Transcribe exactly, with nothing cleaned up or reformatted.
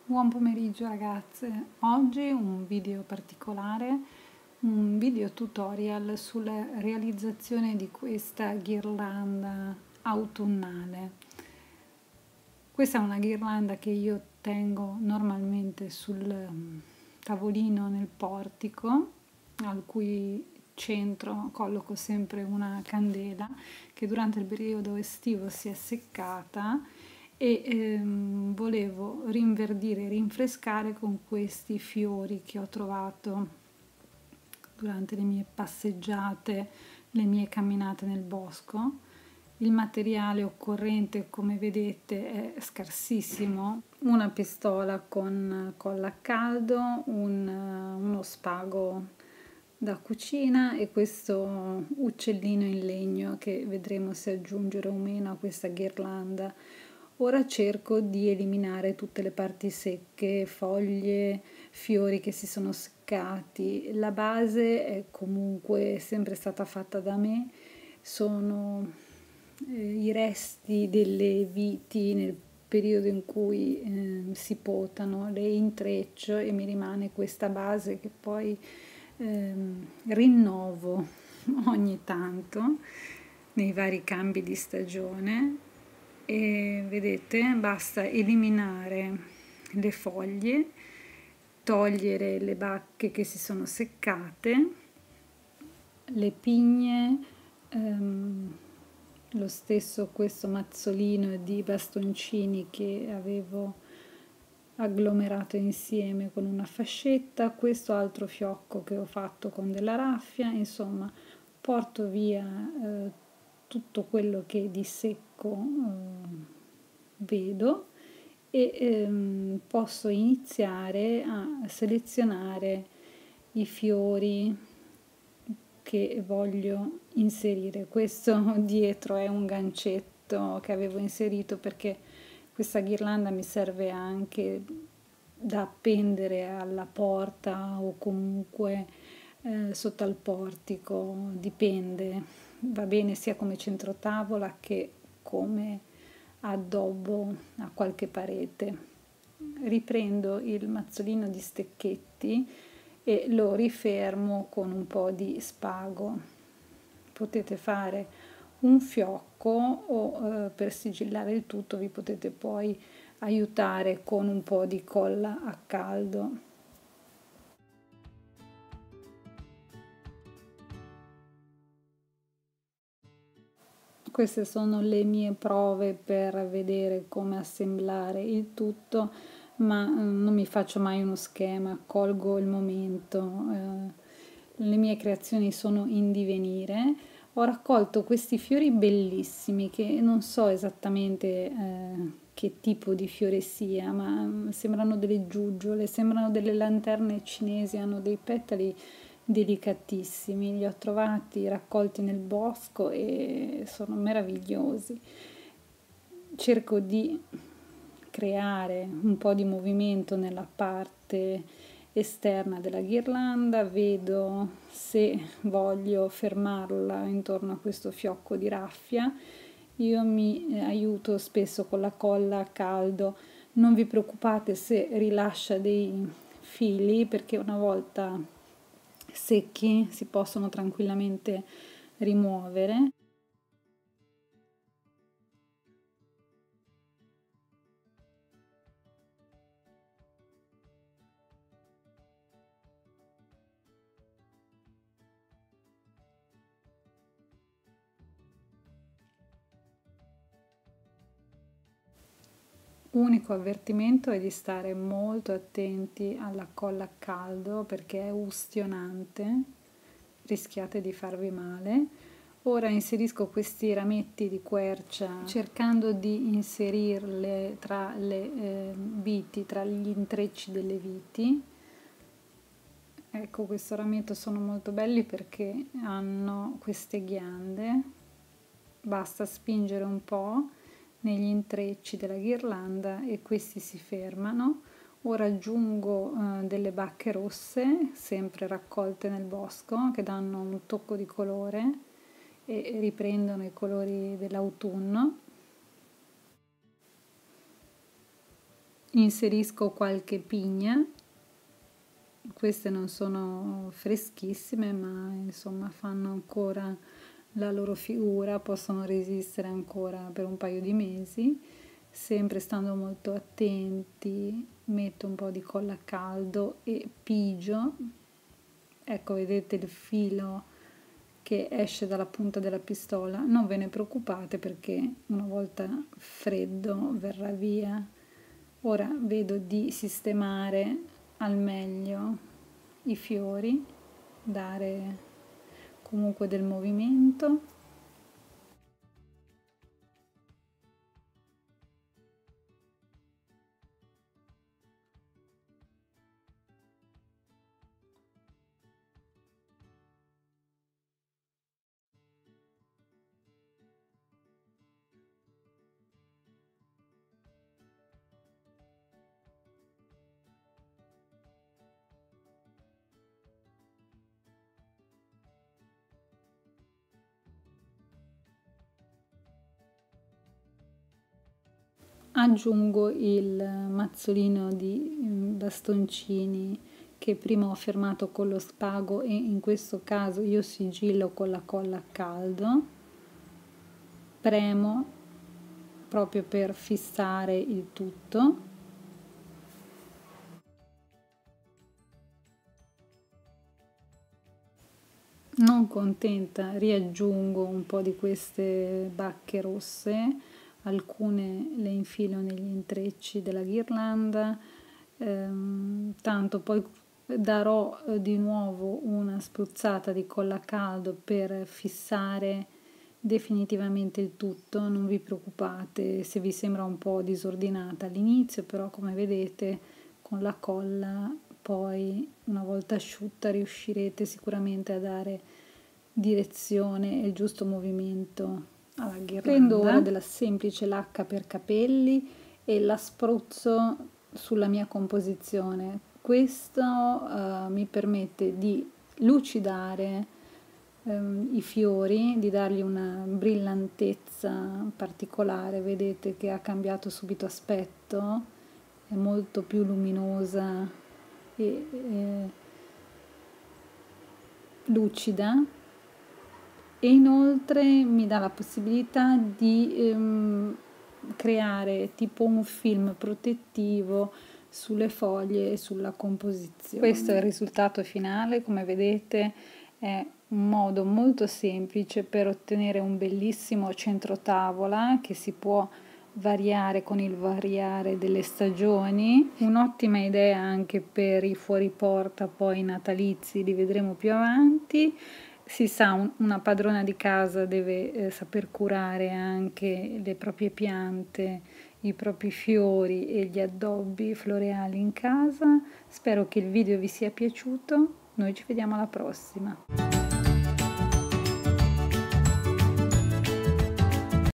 Buon pomeriggio ragazze, oggi un video particolare, un video tutorial sulla realizzazione di questa ghirlanda autunnale. Questa è una ghirlanda che io tengo normalmente sul tavolino nel portico, al cui centro colloco sempre una candela che durante il periodo estivo si è seccata e ehm, volevo rinverdire e rinfrescare con questi fiori che ho trovato durante le mie passeggiate, le mie camminate nel bosco. Il materiale occorrente, come vedete, è scarsissimo: una pistola con colla a caldo, un, uno spago da cucina e questo uccellino in legno che vedremo se aggiungere o meno a questa ghirlanda. Ora cerco di eliminare tutte le parti secche, foglie, fiori che si sono seccati. La base è comunque sempre stata fatta da me, sono eh, i resti delle viti nel periodo in cui eh, si potano, le intreccio e mi rimane questa base che poi eh, rinnovo ogni tanto nei vari cambi di stagione. E vedete, basta eliminare le foglie, togliere le bacche che si sono seccate, le pigne, ehm, lo stesso questo mazzolino di bastoncini che avevo agglomerato insieme con una fascetta, questo altro fiocco che ho fatto con della raffia. Insomma, porto via eh, tutto quello che di secco eh, vedo e ehm, posso iniziare a selezionare i fiori che voglio inserire. Questo dietro è un gancetto che avevo inserito perché questa ghirlanda mi serve anche da appendere alla porta o comunque eh, sotto al portico, dipende, va bene sia come centrotavola che come addobbo a qualche parete. Riprendo il mazzolino di stecchetti e lo rifermo con un po' di spago. Potete fare un fiocco o eh, per sigillare il tutto vi potete poi aiutare con un po' di colla a caldo. Queste sono le mie prove per vedere come assemblare il tutto, ma non mi faccio mai uno schema, colgo il momento. Eh, le mie creazioni sono in divenire. Ho raccolto questi fiori bellissimi che non so esattamente eh, che tipo di fiore sia, ma sembrano delle giuggiole, sembrano delle lanterne cinesi, hanno dei petali delicatissimi. Li ho trovati raccolti nel bosco e sono meravigliosi. Cerco di creare un po' di movimento nella parte esterna della ghirlanda, vedo se voglio fermarla intorno a questo fiocco di raffia. Io mi aiuto spesso con la colla a caldo, non vi preoccupate se rilascia dei fili perché una volta secchi si possono tranquillamente rimuovere. Unico avvertimento è di stare molto attenti alla colla a caldo perché è ustionante, rischiate di farvi male. Ora inserisco questi rametti di quercia cercando di inserirle tra le eh, viti, tra gli intrecci delle viti. Ecco, questo rametto sono molto belli perché hanno queste ghiande, basta spingere un po' negli intrecci della ghirlanda e questi si fermano. Ora aggiungo eh, delle bacche rosse, sempre raccolte nel bosco, che danno un tocco di colore e riprendono i colori dell'autunno. Inserisco qualche pigna. Queste non sono freschissime, ma insomma fanno ancora la loro figura, possono resistere ancora per un paio di mesi, sempre stando molto attenti. Metto un po' di colla a caldo e pigio. Ecco, vedete il filo che esce dalla punta della pistola. Non ve ne preoccupate perché una volta freddo verrà via. Ora vedo di sistemare al meglio i fiori, dare comunque del movimento. Aggiungo il mazzolino di bastoncini che prima ho fermato con lo spago e in questo caso io sigillo con la colla a caldo. Premo proprio per fissare il tutto. Non contenta, riaggiungo un po' di queste bacche rosse. Alcune le infilo negli intrecci della ghirlanda, ehm, tanto poi darò di nuovo una spruzzata di colla a caldo per fissare definitivamente il tutto. Non vi preoccupate se vi sembra un po' disordinata all'inizio, però come vedete con la colla poi una volta asciutta riuscirete sicuramente a dare direzione e il giusto movimento alla ghirlanda. Prendo ora della semplice lacca per capelli e la spruzzo sulla mia composizione. Questo uh, mi permette di lucidare um, i fiori, di dargli una brillantezza particolare. Vedete che ha cambiato subito aspetto, è molto più luminosa e eh, lucida. E inoltre mi dà la possibilità di ehm, creare tipo un film protettivo sulle foglie e sulla composizione. Questo è il risultato finale, come vedete è un modo molto semplice per ottenere un bellissimo centrotavola che si può variare con il variare delle stagioni. Un'ottima idea anche per i fuoriporta poi natalizi, li vedremo più avanti. Si sa, un, una padrona di casa deve eh, saper curare anche le proprie piante, i propri fiori e gli addobbi floreali in casa. Spero che il video vi sia piaciuto, noi ci vediamo alla prossima.